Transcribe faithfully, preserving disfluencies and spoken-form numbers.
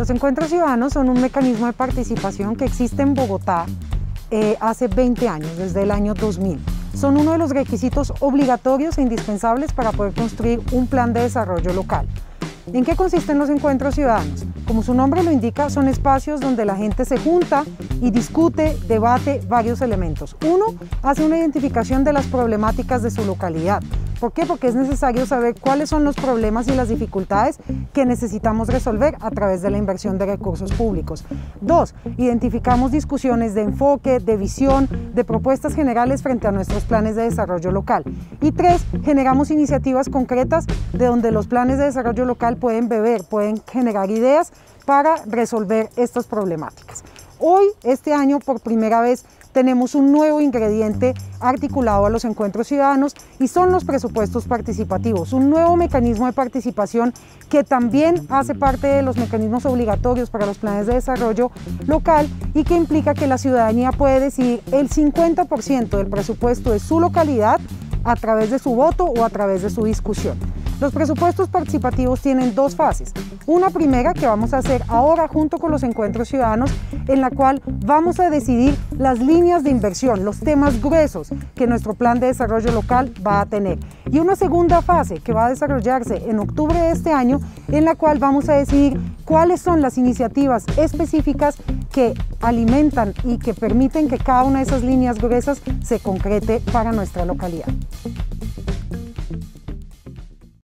Los encuentros ciudadanos son un mecanismo de participación que existe en Bogotá eh, hace veinte años, desde el año dos mil. Son uno de los requisitos obligatorios e indispensables para poder construir un plan de desarrollo local. ¿En qué consisten los encuentros ciudadanos? Como su nombre lo indica, son espacios donde la gente se junta y discute, debate varios elementos. Uno, hace una identificación de las problemáticas de su localidad. ¿Por qué? Porque es necesario saber cuáles son los problemas y las dificultades que necesitamos resolver a través de la inversión de recursos públicos. Dos, identificamos discusiones de enfoque, de visión, de propuestas generales frente a nuestros planes de desarrollo local. Y tres, generamos iniciativas concretas de donde los planes de desarrollo local pueden beber, pueden generar ideas para resolver estas problemáticas. Hoy, este año, por primera vez, tenemos un nuevo ingrediente articulado a los encuentros ciudadanos y son los presupuestos participativos, un nuevo mecanismo de participación que también hace parte de los mecanismos obligatorios para los planes de desarrollo local y que implica que la ciudadanía puede decidir el cincuenta por ciento del presupuesto de su localidad a través de su voto o a través de su discusión. Los presupuestos participativos tienen dos fases. Una primera que vamos a hacer ahora junto con los encuentros ciudadanos, en la cual vamos a decidir las líneas de inversión, los temas gruesos que nuestro plan de desarrollo local va a tener. Y una segunda fase que va a desarrollarse en octubre de este año, en la cual vamos a decidir cuáles son las iniciativas específicas que alimentan y que permiten que cada una de esas líneas gruesas se concrete para nuestra localidad.